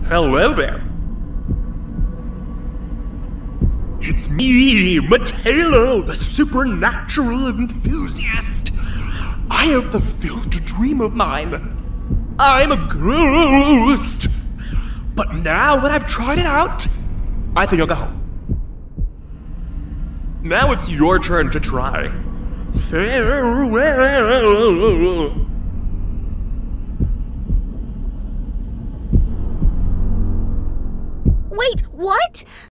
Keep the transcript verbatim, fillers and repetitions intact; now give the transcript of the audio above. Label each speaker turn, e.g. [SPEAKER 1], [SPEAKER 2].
[SPEAKER 1] Hello there. It's me, Matelo, the supernatural enthusiast. I have fulfilled a dream of mine. I'm a ghost. But now that I've tried it out, I think I'll go home. Now it's your turn to try. Farewell.